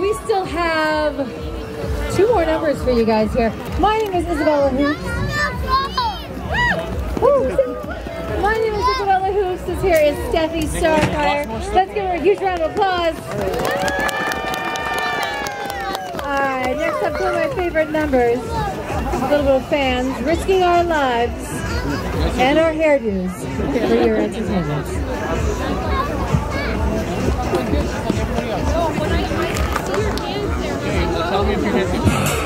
we still have 2 more numbers for you guys here. My name is Isabella Hoops. My name is Isabella Hoops. This here is Steffi Starfire. Let's give her a huge round of applause. Alright, next up, 2 of my favorite numbers. A little bit of fans risking our lives and our hairdos for your entertainment. When I see your hands there, tell me if you're hitting.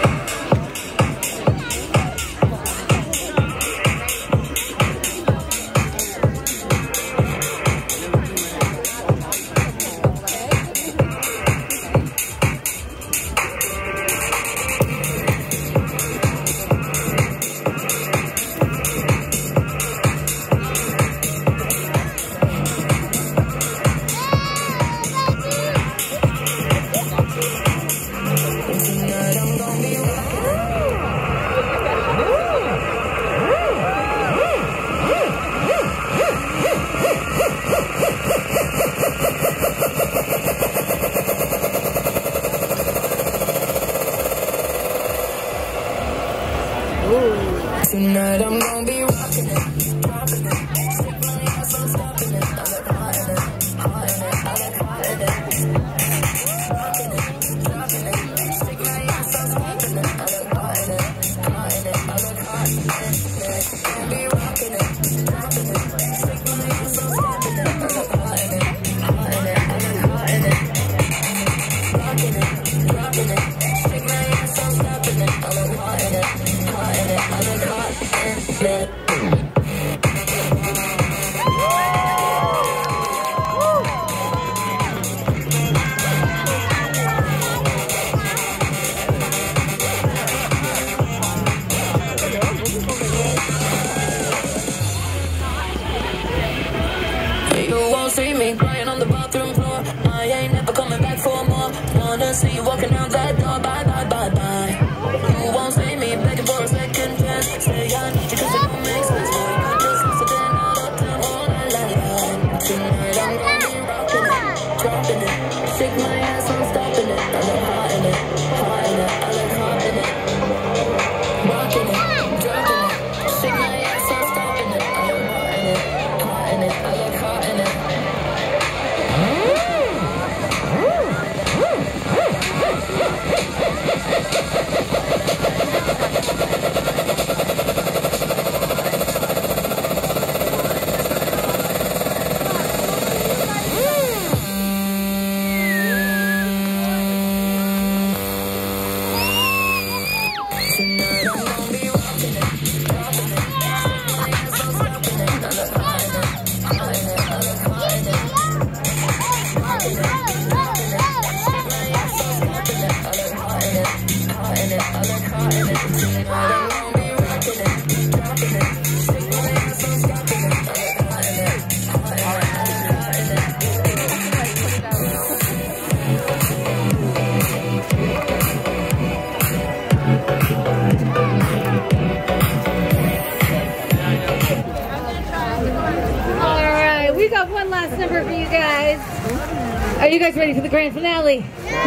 Tonight I'm gonna be rocking it, dropping it, shake my ass, I'm stopping it. I look hot in it, hot in it, I look hot in it. Rocking it, dropping it, shake my ass, I'm stopping it. I look hot in it, hot in it, I look hot in it. Gonna be rocking it, dropping it, shake my ass, I'm stopping it. I look hot in it, hot in it, I look hot in it. Rocking it, dropping it, shake my ass, I'm stopping it. I look hot in it, hot in it, I look hot. You won't see me crying on the bathroom floor. I ain't never coming back for more. Wanna see you walking out that door. Bye, bye, bye, bye. You won't see me begging for a second chance. Say I need you cause it don't make sense. Boy, you just sitting out of town. Oh, la, la, la. Tonight I'm gonna be rocking it, dropping it. Shake my ass, I'm stopping it. I look hot in it, hot in it. I look hot in it. Rocking it, dropping it. Shake my ass, I'm stopping it. I look hot in it, hot in it. I look hot in it. Number for you guys. Are you guys ready for the grand finale? Yeah.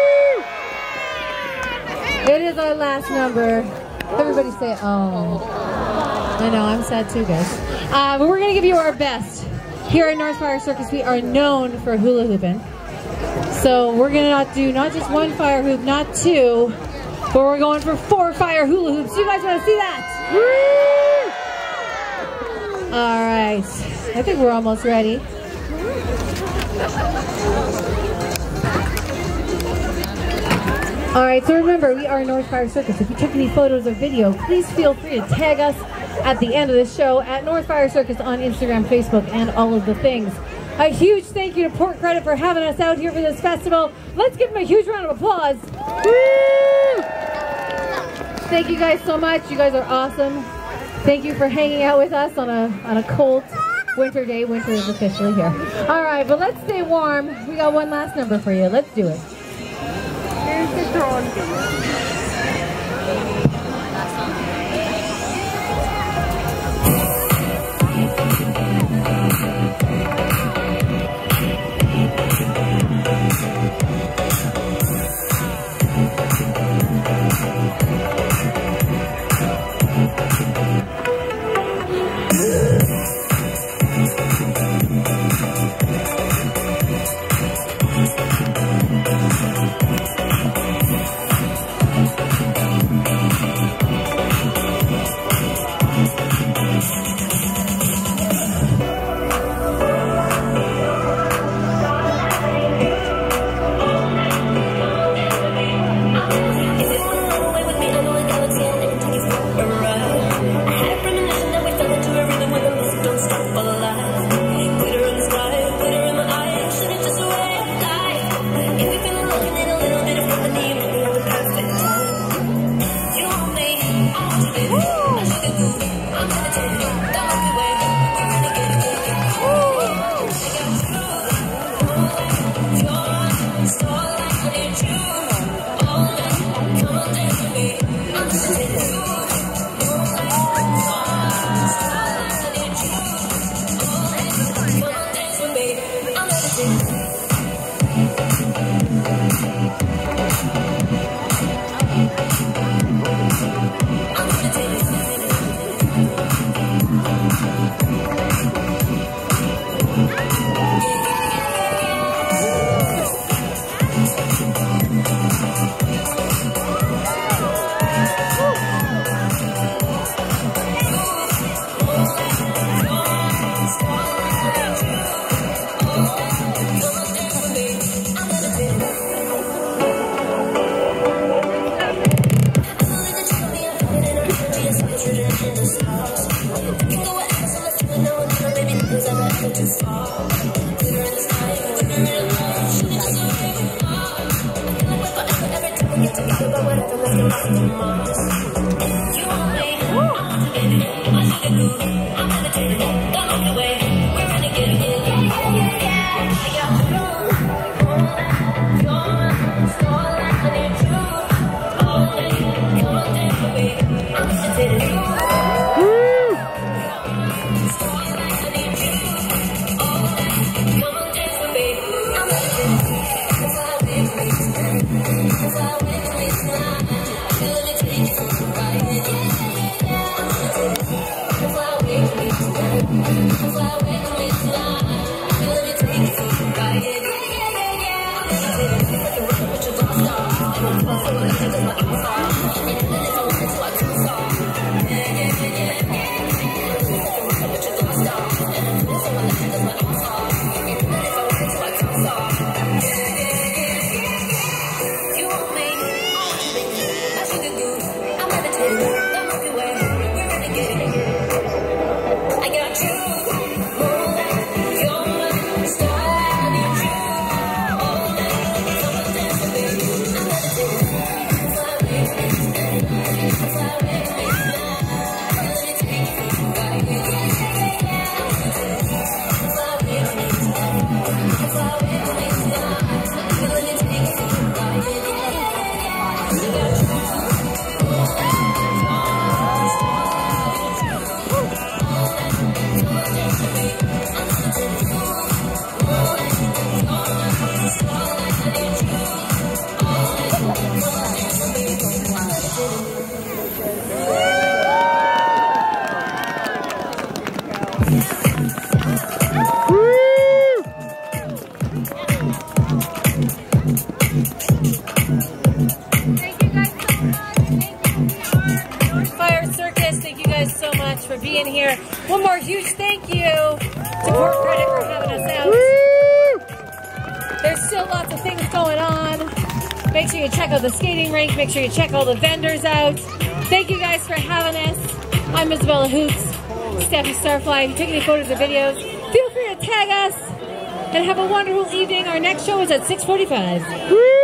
It is our last number. Everybody say, oh. I know, I'm sad too, guys. But we're going to give you our best. Here at NorthFIRE Circus, we are known for hula hooping. So we're going to do not just 1 fire hoop, not 2, but we're going for 4 fire hula hoops. You guys want to see that? All right. I think we're almost ready. Alright, so remember, we are NorthFIRE Circus. If you took any photos or video, please feel free to tag us at the end of the show at NorthFIRE Circus on Instagram, Facebook, and all of the things. A huge thank you to Port Credit for having us out here for this festival. Let's give them a huge round of applause. Woo! Thank you guys so much. You guys are awesome. Thank you for hanging out with us on a cold winter day. Winter is officially here. All right, but let's stay warm. We got one last number for you. Let's do it. Here's the drone. For being here. One more huge thank you to Port Credit for having us out. There's still lots of things going on. Make sure you check out the skating rink. Make sure you check all the vendors out. Thank you guys for having us. I'm Isabella Hoots, Steffi Starfly. If you take any photos or videos, feel free to tag us and have a wonderful evening. Our next show is at 6:45.